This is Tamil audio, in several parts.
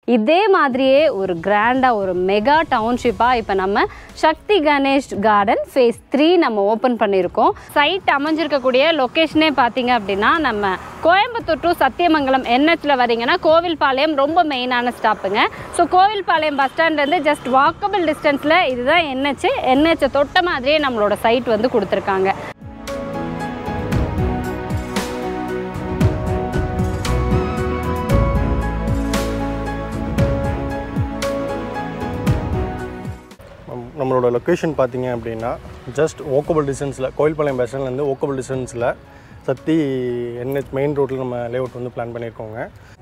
இதே மாதிரியே ஒரு கிராண்டா ஒரு மெகா டவுன்ஷிப்பா இப்போ நம்ம சக்தி கணேஷ் கார்டன் ஃபேஸ் 3 நம்ம ஓப்பன் பண்ணியிருக்கோம். சைட் அமைஞ்சிருக்கக்கூடிய லொக்கேஷனே பார்த்தீங்க அப்படின்னா நம்ம கோயம்புத்தூர் டு சத்தியமங்கலம் NHல வரீங்கன்னா கோவில்பாளையம் ரொம்ப மெயினான ஸ்டாப்புங்க. ஸோ கோவில்பாளையம் பஸ் ஸ்டாண்ட்லேருந்து ஜஸ்ட் வாக்கபிள் டிஸ்டன்ஸில் இதுதான் NH தொட்ட மாதிரியே நம்மளோட சைட் வந்து கொடுத்துருக்காங்க. நம்மளோட லொக்கேஷன் பார்த்தீங்க அப்படின்னா ஜஸ்ட் வாக்கபிள் டிஸ்டன்ஸில் கோவில்பாளையம் பஸ் ஸ்டாண்ட்லேருந்து வாக்கபிள் டிஸ்டன்ஸில் சக்தி NH மெயின் ரோட்டில் நம்ம லேஅவுட் வந்து பிளான் பண்ணியிருக்கோங்க.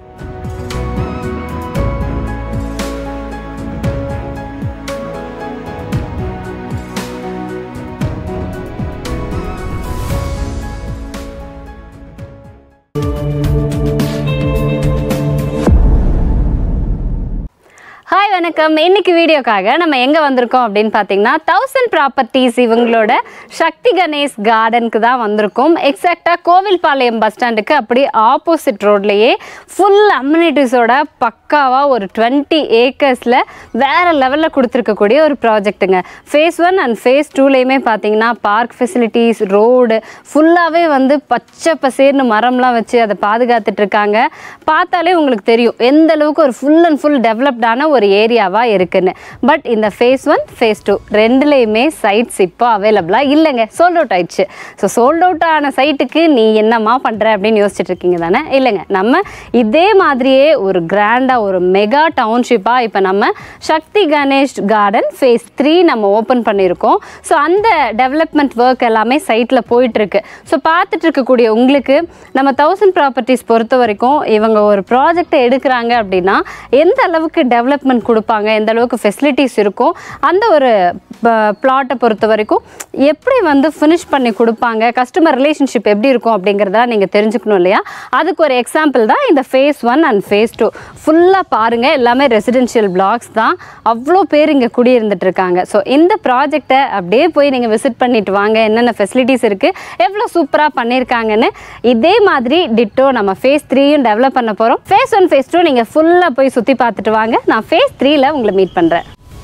ஹாய் வணக்கம். இன்னைக்கு வீடியோக்காக நம்ம எங்கே வந்திருக்கோம் அப்படின்னு பார்த்தீங்கன்னா 1000 ப்ராப்பர்ட்டிஸ் இவங்களோட சக்தி கணேஷ் கார்டனுக்கு தான் வந்திருக்கோம். எக்ஸாக்டாக கோவில்பாளையம் பஸ் ஸ்டாண்டுக்கு அப்படி ஆப்போசிட் ரோட்லேயே ஃபுல் அம்யூனிட்டிஸோட பக்காவாக ஒரு 20 ஏக்கர்ஸில் வேறு லெவலில் கொடுத்துருக்கக்கூடிய ஒரு ப்ராஜெக்ட்டுங்க. ஃபேஸ் 1 அண்ட் ஃபேஸ் 2லேயுமே பார்த்தீங்கன்னா பார்க் ஃபெசிலிட்டிஸ், ரோடு ஃபுல்லாகவே வந்து பச்சை பசேர்னு மரம்லாம் வச்சு அதை பாதுகாத்துட்ருக்காங்க. பார்த்தாலே உங்களுக்கு தெரியும் எந்த அளவுக்கு ஒரு ஃபுல் அண்ட் ஃபுல் டெவலப்டான ஒரு ஏரியாவாக இருக்குன்னு. பட் இந்த ஃபேஸ் 1 ஃபேஸ் 2 ரெண்டுலேயுமே சைட்ஸ் இப்போ அவைலபிளாக இல்லைங்க, சோல்ட் அவுட் ஆயிடுச்சு. ஸோ சோல்ட் அவுட் ஆன சைட்டுக்கு நீ என்னம்மா பண்ணுற அப்படின்னு யோசிச்சுட்டு இருக்கீங்க தானே? இல்லைங்க, நம்ம இதே மாதிரியே ஒரு கிராண்டாக ஒரு மெகா டவுன்ஷிப்பாக இப்போ நம்ம சக்தி கணேஷ் கார்டன் ஃபேஸ் 3 நம்ம ஓப்பன் பண்ணியிருக்கோம். ஸோ அந்த டெவலப்மெண்ட் ஒர்க் எல்லாமே சைட்டில் போயிட்டுருக்கு. ஸோ பார்த்துட்டு இருக்கக்கூடிய உங்களுக்கு நம்ம 1000 ப்ராப்பர்ட்டிஸ் பொறுத்த வரைக்கும் இவங்க ஒரு ப்ராஜெக்டை எடுக்கிறாங்க அப்படின்னா எந்த அளவுக்கு டெவலப்மெண்ட் கொடுப்பாங்க, எந்த அளவுக்கு ஃபெசிலிட்டிஸ் இருக்கும், அந்த ஒரு பிளாட்டை பொறுத்த வரைக்கும் எப்படி வந்து ஃபினிஷ் பண்ணி கொடுப்பாங்க, கஸ்டமர் ரிலேஷன்ஷிப் எப்படி இருக்கும் அப்படிங்கிறத நீங்கள் தெரிஞ்சுக்கணும் இல்லையா? அதுக்கு ஒரு எக்ஸாம்பிள் தான் இந்த ஃபேஸ் 1 அண்ட் ஃபேஸ் 2. ஃபுல்லாக பாருங்கள், எல்லாமே ரெசிடென்ஷியல் பிளாக்ஸ் தான். அவ்வளோ பேர் இங்கே குடியிருந்துட்டு இருக்காங்க. ஸோ இந்த ப்ராஜெக்டை அப்படியே போய் நீங்கள் விசிட் பண்ணிட்டு வாங்க, என்னென்ன ஃபெசிலிட்டிஸ் இருக்குது, எவ்வளோ சூப்பராக பண்ணியிருக்காங்கன்னு. இதே மாதிரி டிட்டோ நம்ம ஃபேஸ் 3யும் டெவலப் பண்ண போகிறோம். ஃபேஸ் 1 ஃபேஸ் 2 நீங்கள் ஃபுல்லாக போய் சுற்றி பார்த்துட்டு வாங்க. நான் ஃபேஸ் 3ல உங்களை மீட் பண்ணுறேன்.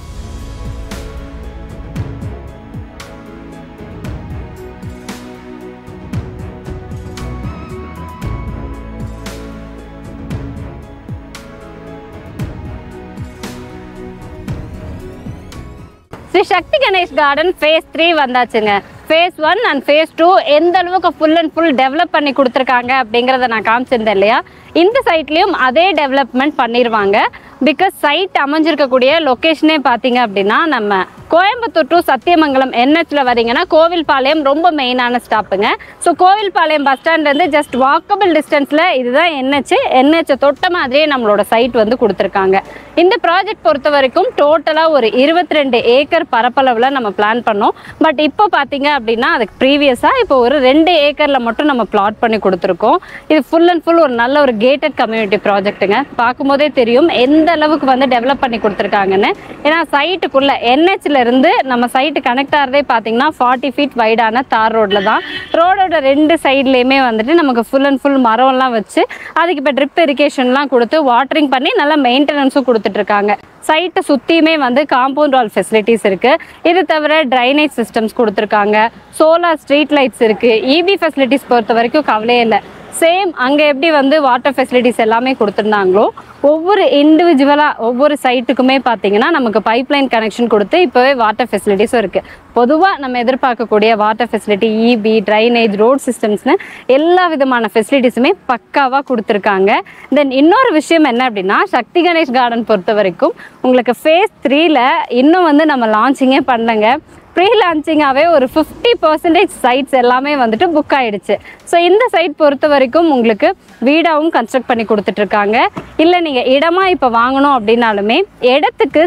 ஸ்ரீ சக்தி கணேஷ் கார்டன் ஃபேஸ் 3 வந்தாச்சுங்க. ஃபேஸ் 1 அண்ட் ஃபேஸ் 2 எந்த அளவுக்கு ஃபுல் அண்ட் ஃபுல் டெவலப் பண்ணி கொடுத்துருக்காங்க அப்படிங்கிறத நான் காமிச்சிருந்தேன் இல்லையா? இந்த சைட்லேயும் அதே டெவலப்மெண்ட் பண்ணிடுவாங்க. பிகாஸ் சைட் அமைஞ்சிருக்கக்கூடிய லொக்கேஷனே பார்த்தீங்க அப்படின்னா நம்ம கோயம்புத்தூர் டு சத்தியமங்கலம் NHல வரீங்கன்னா கோவில்பாளையம் ரொம்ப மெயினான ஸ்டாப்புங்க. ஸோ கோவில்பாளையம் பஸ் ஸ்டாண்ட்லேருந்து ஜஸ்ட் வாக்கபிள் டிஸ்டன்ஸில் இதுதான் NH தொட்ட மாதிரியே நம்மளோட சைட் வந்து கொடுத்துருக்காங்க. இந்த ப்ராஜெக்ட் பொறுத்த வரைக்கும் டோட்டலாக ஒரு 22 ஏக்கர் பரப்பளவில் நம்ம பிளான் பண்ணோம். பட் இப்போ பார்த்தீங்க அப்படின்னா அதுக்கு ப்ரீவியஸாக இப்போ ஒரு 2 ஏக்கரில் மட்டும் நம்ம பிளாட் பண்ணி கொடுத்துருக்கோம். இது ஃபுல் அண்ட் ஃபுல் ஒரு நல்ல ஒரு கேட்டட் கம்யூனிட்டி ப்ராஜெக்ட்டுங்க. பார்க்கும்போதே தெரியும் எந்த அளவுக்கு வந்து டெவலப் பண்ணி கொடுத்துருக்காங்கன்னு. ஏன்னா சைட்டுக்குள்ளே NHல இருந்து நம்ம சைட்டு கனெக்ட் ஆகிறதே பார்த்தீங்கன்னா 40 ஃபீட் வைடான தார் ரோடில் தான். ரோடோட 2 சைட்லேயுமே வந்துட்டு நமக்கு ஃபுல் அண்ட் ஃபுல் மரம்லாம் வச்சு அதுக்கு இப்போ ட்ரிப் இரிகேஷன்லாம் கொடுத்து வாட்டரிங் பண்ணி நல்லா மெயின்டெனன்ஸும் கொடுத்துட்ருக்காங்க. சைட்டை சுற்றியுமே வந்து காம்பவுண்ட் வால் ஃபெசிலிட்டிஸ் இருக்குது. இது தவிர ட்ரைனேஜ் சிஸ்டம்ஸ் கொடுத்துருக்காங்க, சோலார் ஸ்ட்ரீட் லைட்ஸ் இருக்குது. EB ஃபெசிலிட்டிஸ் பொறுத்த வரைக்கும் கவலையே இல்லை. சேம் அங்கே எப்படி வந்து வாட்டர் ஃபெசிலிட்டிஸ் எல்லாமே கொடுத்துருந்தாங்களோ ஒவ்வொரு இண்டிவிஜுவலாக ஒவ்வொரு சைட்டுக்குமே பார்த்தீங்கன்னா நமக்கு பைப்லைன் கனெக்ஷன் கொடுத்து இப்போவே வாட்டர் ஃபெசிலிட்டிஸும் இருக்குது. பொதுவாக நம்ம எதிர்பார்க்கக்கூடிய water facility, EB, drainage, road சிஸ்டம்ஸ்னு எல்லா விதமான ஃபெசிலிட்டிஸுமே பக்காவாக கொடுத்துருக்காங்க. தென் இன்னொரு விஷயம் என்ன அப்படின்னா சக்தி கணேஷ் கார்டன் பொறுத்த வரைக்கும் உங்களுக்கு ஃபேஸ் 3ல இன்னும் வந்து நம்ம லான்ச்சிங்கே பண்ணலங்க. ப்ரீ லான்ச்சிங்காகவே ஒரு 50% சைட்ஸ் எல்லாமே வந்துட்டு புக் ஆகிடுச்சு. ஸோ இந்த சைட் பொறுத்த வரைக்கும் உங்களுக்கு வீடாகவும் கன்ஸ்ட்ரக்ட் பண்ணி கொடுத்துட்ருக்காங்க. இல்லை நீங்கள் இடமாக இப்போ வாங்கணும் அப்படின்னாலுமே இடத்துக்கு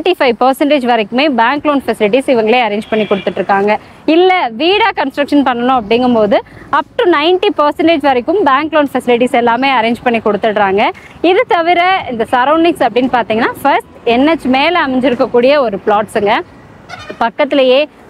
75% வரைக்குமே பேங்க் லோன் ஃபெசிலிட்டிஸ் இவங்களே அரேஞ்ச் பண்ணி கொடுத்துட்ருக்காங்க. இல்லை வீடாக கன்ஸ்ட்ரக்ஷன் பண்ணணும் அப்படிங்கும்போது அப் டு 90% வரைக்கும் பேங்க் லோன் ஃபெசிலிட்டிஸ் எல்லாமே அரேஞ்ச் பண்ணி கொடுத்துட்றாங்க. இது தவிர இந்த சரௌண்டிங்ஸ் அப்படின்னு பார்த்தீங்கன்னா ஃபர்ஸ்ட் NH மேலே அமைஞ்சிருக்கக்கூடிய ஒரு பிளாட்ஸுங்க. பக்கத்துலேயே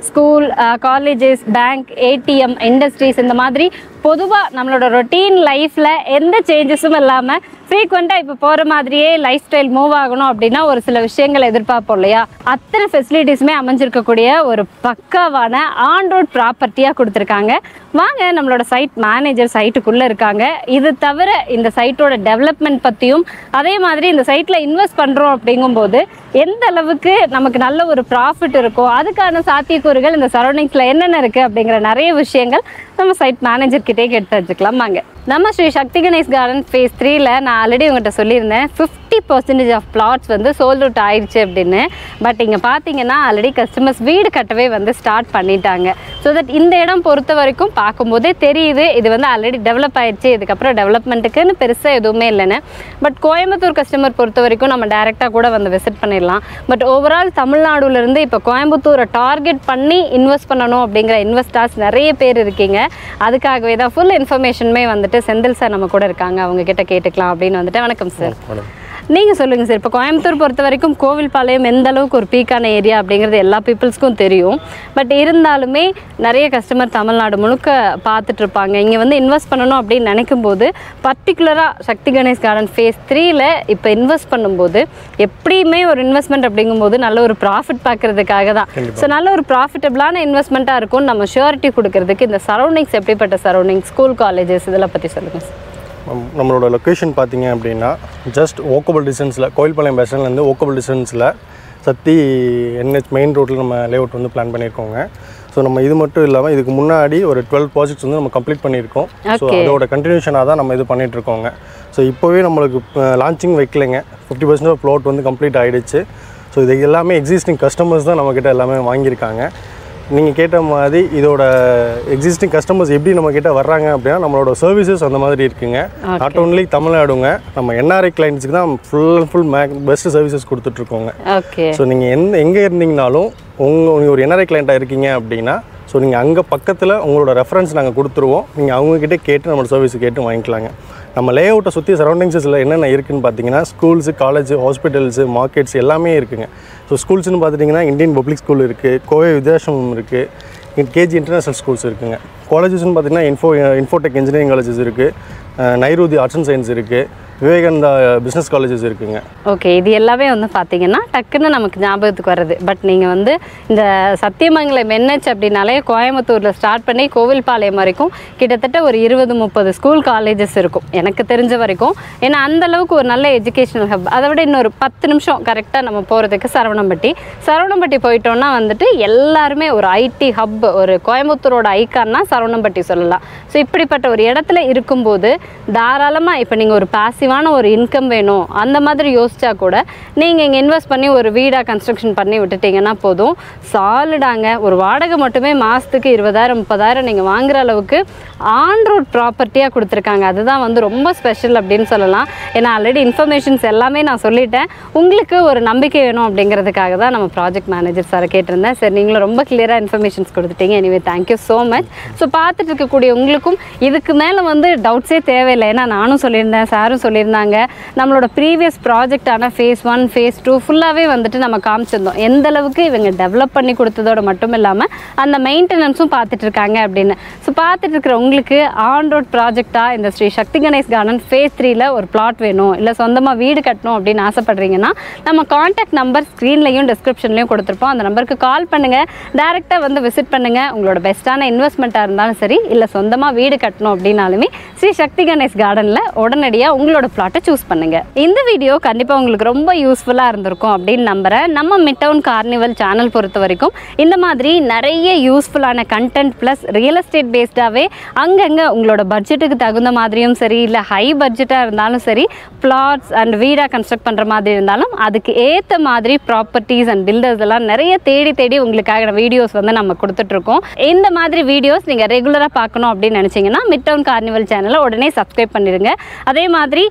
school, colleges, bank, ATM, industries இந்த மாதிரி பொதுவாக நம்மளோட ரொட்டீன் லைஃப்பில் எந்த சேஞ்சஸும் இல்லாமல் ஃப்ரீக்வெண்ட்டாக இப்போ போகிற மாதிரியே லைஃப் ஸ்டைல் மூவ் ஆகணும் அப்படின்னா ஒரு சில விஷயங்கள் எதிர்பார்ப்போம் இல்லையா? அத்தனை ஃபெசிலிட்டிஸுமே அமைஞ்சிருக்கக்கூடிய ஒரு பக்காவான ஆன் ரோட் ப்ராப்பர்ட்டியாக கொடுத்துருக்காங்க. வாங்க நம்மளோட சைட் மேனேஜர் சைட்டுக்குள்ளே இருக்காங்க. இது தவிர இந்த சைட்டோட டெவலப்மெண்ட் பற்றியும் அதே மாதிரி இந்த சைட்டில் இன்வெஸ்ட் பண்ணுறோம் அப்படிங்கும்போது எந்த அளவுக்கு நமக்கு நல்ல ஒரு ப்ராஃபிட் இருக்கோ அதுக்கான சாத்தியக்கூறுகள் இந்த சரௌண்டிங்ஸில் என்னென்ன இருக்குது அப்படிங்கிற நிறைய விஷயங்கள் நம்ம சைட் மேனேஜர்கிட்டே கேட்டு வச்சுக்கலாம். வாங்க. நம்ம ஸ்ரீ சக்தி கணேஷ் கார்டன் ஃபேஸ் 3ல நான் ஆல்ரெடி உங்கள்கிட்ட சொல்லியிருந்தேன் 50% ஆஃப் பிளாட்ஸ் வந்து சோல்ட் அவுட் ஆயிடுச்சு அப்படின்னு. பட் இங்கே பார்த்தீங்கன்னா ஆல்ரெடி கஸ்டமர்ஸ் வீடு கட்டவே வந்து ஸ்டார்ட் பண்ணிட்டாங்க. ஸோ தட் இந்த இடம் பொறுத்த வரைக்கும் பார்க்கும்போதே தெரியுது இது வந்து ஆல்ரெடி டெவலப் ஆயிடுச்சு, இதுக்கப்புறம் டெவலப்மெண்ட்டுக்குன்னு பெருசாக எதுவுமே இல்லைன்னு. பட் கோயம்புத்தூர் கஸ்டமர் பொறுத்த வரைக்கும் நம்ம டேரெக்டாக கூட வந்து விசிட் பண்ணிடலாம். பட் ஓவரால் தமிழ்நாடுலேருந்து இப்போ கோயம்புத்தூரை டார்கெட் பண்ணி இன்வெஸ்ட் பண்ணணும் அப்படிங்கிற இன்வெஸ்டர்ஸ் நிறைய பேர் இருக்கீங்க. அதுக்காகவே தான் ஃபுல் இன்ஃபர்மேஷனுமே வந்துட்டு செந்தில் சார் நம்ம கூட இருக்காங்க, அவங்க கிட்ட கேட்டுக்கலாம் அப்படின்னு வந்துட்டு. வணக்கம் சார். நீங்கள் சொல்லுங்கள் சார், இப்போ கோயம்புத்தூர் பொறுத்த வரைக்கும் கோவில்பாளையம் எந்த அளவுக்கு ஒரு பீக்கான ஏரியா அப்படிங்கிறது எல்லா பீப்புள்ஸ்க்கும் தெரியும். பட் இருந்தாலுமே நிறைய கஸ்டமர் தமிழ்நாடு முழுக்க பார்த்துட்டு இருப்பாங்க. இங்கே வந்து இன்வெஸ்ட் பண்ணணும் அப்படின்னு நினைக்கும் போது பர்டிகுலராக சக்தி கணேஷ் கார்டன் ஃபேஸ் 3ல இப்போ இன்வெஸ்ட் பண்ணும்போது எப்படியுமே ஒரு இன்வெஸ்ட்மெண்ட் அப்படிங்கும்போது நல்ல ஒரு ப்ராஃபிட் பார்க்கறதுக்காக தான். ஸோ நல்ல ஒரு ப்ராஃபிட்டபிளான இன்வெஸ்ட்மெண்ட்டாக இருக்கும். நம்ம ஷூரிட்டி கொடுக்கறதுக்கு இந்த சரௌண்டிங்ஸ் எப்படிப்பட்ட சரௌண்டிங்ஸ், ஸ்கூல், காலேஜஸ் இதெல்லாம் பற்றி சொல்லுங்கள் சார். நம்மளோட லொக்கேஷன் பார்த்தீங்க அப்படின்னா ஜஸ்ட் வாக்கபிள் டிஸ்டன்ஸில் கோயில்பாளையம் பஸ் ஸ்டாண்ட்லேருந்து வாக்கபிள் டிஸ்டன்ஸில் சத்தி என்ஹெச் மெயின் ரோட்டில் நம்ம லேஅவுட் வந்து பிளான் பண்ணியிருக்கோங்க. ஸோ நம்ம இது மட்டும் இல்லாமல் இதுக்கு முன்னாடி ஒரு 12 ப்ராஜெக்ட்ஸ் வந்து நம்ம கம்ப்ளீட் பண்ணியிருக்கோம். ஸோ அதோட கண்டினியூஷனாக தான் நம்ம இது பண்ணிகிட்ருக்கோங்க. ஸோ இப்போவே நம்மளுக்கு லான்ச்சிங் வைக்கலைங்க, 50% ஆஃப் ப்ளாட் வந்து கம்ப்ளீட் ஆகிடுச்சு. ஸோ இது எல்லாமே எக்ஸிஸ்டிங் கஸ்டமர்ஸ் தான் நம்மக்கிட்ட எல்லாமே வாங்கியிருக்காங்க. நீங்கள் கேட்ட மாதிரி இதோட எக்ஸிஸ்டிங் கஸ்டமர்ஸ் எப்படி நம்மக்கிட்ட வர்றாங்க அப்படின்னா நம்மளோட சர்வீசஸ் அந்த மாதிரி இருக்குங்க. நாட் ஓன்லி தமிழ்நாடுங்க, நம்ம என்ஆர்ஐ கிளைண்ட்ஸுக்கு தான் ஃபுல் பெஸ்ட் சர்வீசஸ் கொடுத்துட்ருக்கோங்க. ஸோ நீங்கள் எங்கே இருந்தீங்கனாலும் நீங்கள் ஒரு என்ஆர்ஐ கிளைண்ட்டாக இருக்கீங்க அப்படின்னா ஸோ நீங்கள் அங்கே பக்கத்தில் உங்களோட ரெஃபரன்ஸ் நாங்கள் கொடுத்துருவோம். நீங்கள் அவங்கக்கிட்ட கேட்டு நம்மளோட சர்வீஸ் கேட்டு வாங்கிக்கலாங்க. நம்ம லேஅவுட்டை சுற்றி சரௌண்டிங்ஸில் என்னென்ன இருக்குதுன்னு பார்த்தீங்கன்னா ஸ்கூல்ஸு, காலேஜ், ஹாஸ்பிட்டல்ஸு, மார்க்கெட்ஸ் எல்லாமே இருக்குங்க. ஸோ ஸ்கூல்ஸ்னு பார்த்துட்டிங்கன்னா இந்தியன் பப்ளிக் ஸ்கூல் இருக்குது, கோவை வித்யாசம் இருக்குது, கேஜி இன்டர்நேஷ்னல் ஸ்கூல்ஸ் இருக்குதுங்க. காலேஜஸ்னு பார்த்திங்கன்னா இன்ஃபோடெக் இன்ஜினியரிங் காலேஜஸ் இருக்குது, நைருதி ஆர்ட்ஸ் அண்ட் சயின்ஸ் இருக்குது, விவேகானந்தா பிஸ்னஸ் காலேஜஸ் இருக்குங்க. ஓகே, இது எல்லாமே வந்து பார்த்தீங்கன்னா டக்குன்னு நமக்கு ஞாபகத்துக்கு வருது. பட் நீங்கள் வந்து இந்த சத்தியமங்கலம் என்ஹெச் அப்படின்னாலே கோயம்புத்தூரில் ஸ்டார்ட் பண்ணி கோவில்பாளையம் வரைக்கும் கிட்டத்தட்ட ஒரு 20-30 ஸ்கூல் காலேஜஸ் இருக்கும் எனக்கு தெரிஞ்ச வரைக்கும். ஏன்னா அந்தளவுக்கு ஒரு நல்ல எஜுகேஷனல் ஹப். அதை விட இன்னொரு 10 நிமிஷம் கரெக்டாக நம்ம போகிறதுக்கு சரவணம்பட்டி போயிட்டோம்னா வந்துட்டு எல்லாருமே ஒரு ஐடி ஹப், ஒரு கோயம்புத்தூரோட ஐக்கான்னா சரவணம்பட்டி சொல்லலாம். ஸோ இப்படிப்பட்ட ஒரு இடத்துல இருக்கும்போது தாராளமாக இப்போ நீங்கள் ஒரு பாசிவான ஒரு இன்கம் வேணும் அந்த மாதிரி யோசிச்சா கூட நீங்கள் இங்கே இன்வெஸ்ட் பண்ணி ஒரு வீடாக கன்ஸ்ட்ரக்ஷன் பண்ணி விட்டுட்டிங்கன்னா போதும். சாலிடாங்க. ஒரு வாடகை மட்டுமே மாதத்துக்கு 20,000-30,000 நீங்கள் வாங்குற அளவுக்கு ஆன் ரோட் ப்ராப்பர்ட்டியாக கொடுத்துருக்காங்க. அதுதான் வந்து ரொம்ப ஸ்பெஷல் அப்படின்னு சொல்லலாம். ஏன்னா ஆல்ரெடி இன்ஃபர்மேஷன்ஸ் எல்லாமே நான் சொல்லிட்டேன். உங்களுக்கு ஒரு நம்பிக்கை வேணும் அப்படிங்கிறதுக்காக தான் நம்ம ப்ராஜெக்ட் மேனேஜர் சாரை கேட்டிருந்தேன். சரி, நீங்களும் ரொம்ப கிளியராக இன்ஃபர்மேஷன்ஸ் கொடுத்துட்டீங்க. Anyway thank you so much. So பார்த்துட்டு இருக்கக்கூடிய உங்களுக்கும் இதுக்கு மேலே வந்து டவுட்ஸே தேவையில்லை. ஏன்னா நானும் சொல்லியிருந்தேன், சாரும் சொல்லியிருந்தாங்க. நம்மளோட ப்ரீவியஸ் ப்ராஜெக்டான ஃபேஸ் 1, ஃபேஸ் 2 ஃபுல்லாகவே வந்துட்டு நம்ம காமிச்சிருந்தோம் எந்த அளவுக்கு இவங்க டெவலப் பண்ணி கொடுத்ததோட மட்டும் இல்லாமல் அந்த மெயின்டெனன்ஸும் பார்த்துட்டு இருக்காங்க அப்படின்னு. ஸோ பார்த்துட்டு இருக்கிற உங்களுக்கு ஆன் ரோட் ப்ராஜெக்டாக இந்த ஸ்ரீ சக்தி கணேஷ் கார்டன் ஃபேஸ் 3ல ஒரு பிளாட் வேணும், இல்லை சொந்தமாக வீடு கட்டணும் அப்படின்னு ஆசைப்படுறீங்கன்னா நம்ம கான்டாக்ட் நம்பர் ஸ்க்ரீன்லையும் டிஸ்கிரிப்ஷன்லையும் கொடுத்துருப்போம். அந்த நம்பருக்கு கால் பண்ணுங்கள், டேரெக்டாக வந்து விசிட் பண்ணுங்கள். உங்களோட பெஸ்ட்டான இன்வெஸ்ட்மெண்ட்டாக இருந்தாலும் சரி, இல்லை சொந்தமாக வீடு கட்டணும் அப்படின்னாலுமே ஸ்ரீ சக்தி கணேஷ் கார்டனில் உடனடியாக உங்களோட பிளாட்டை சூஸ் பண்ணுங்கள். இந்த வீடியோ கண்டிப்பாக உங்களுக்கு ரொம்ப யூஸ்ஃபுல்லாக இருந்திருக்கும் அப்படின்னு நம்புகிறேன். நம்ம மிட் டவுன் கார்னிவல் சேனல் பொறுத்த வரைக்கும் இந்த மாதிரி நிறைய யூஸ்ஃபுல்லான கண்டென்ட் ப்ளஸ் ரியல் எஸ்டேட் பேஸ்டாகவே அங்கங்கே உங்களோட பட்ஜெட்டுக்கு தகுந்த மாதிரியும் சரி, இல்லை ஹை பட்ஜெட்டாக இருந்தாலும் சரி, பிளாட்ஸ் அண்ட் வீடாக கன்ஸ்ட்ரக்ட் பண்ணுற மாதிரி இருந்தாலும் அதுக்கு ஏற்ற மாதிரி ப்ராப்பர்ட்டிஸ் அண்ட் பில்டர்ஸ் எல்லாம் நிறைய தேடி உங்களுக்காக வீடியோஸ் வந்து நம்ம கொடுத்துட்ருக்கோம். இந்த மாதிரி வீடியோஸ் நீங்கள் ரெகுலராக பார்க்கணும் அப்படின்னு நினச்சிங்கன்னா மிட் டவுன் கார்னிவல் சேனலை உடனே சப்ஸ்கிரைப் பண்ணிடுங்க. அதே மாதிரி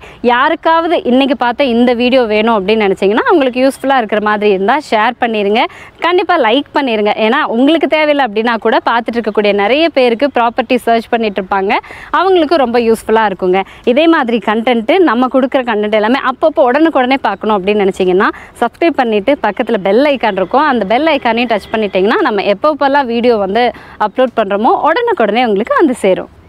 யாருக்காவது இன்றைக்கி பார்த்த இந்த வீடியோ வேணும் அப்படின்னு நினச்சிங்கன்னா உங்களுக்கு யூஸ்ஃபுல்லாக இருக்கிற மாதிரி இருந்தால் ஷேர் பண்ணிடுங்க, கண்டிப்பாக லைக் பண்ணிடுங்க. ஏன்னா உங்களுக்கு தேவையில்லை அப்படின்னா கூட பார்த்துட்டு இருக்கக்கூடிய நிறைய பேருக்கு ப்ராப்பர்ட்டி சர்ச் பண்ணிட்டு இருப்பாங்க, அவங்களுக்கு ரொம்ப யூஸ்ஃபுல்லாக இருக்குங்க. இதே மாதிரி கண்டென்ட்டு நம்ம கொடுக்குற கண்டென்ட் எல்லாமே அப்பப்போ உடனுக்குடனே பார்க்கணும் அப்படின்னு நினச்சிங்கன்னா சப்ஸ்கிரைப் பண்ணிவிட்டு பக்கத்தில் பெல் ஐக்கான் இருக்கும், அந்த பெல் ஐக்கானையும் டச் பண்ணிட்டீங்கன்னா நம்ம எப்பப்போல்லாம் வீடியோ வந்து அப்லோட் பண்ணுறோமோ உடனுக்குடனே உங்களுக்கு வந்து சேரும்.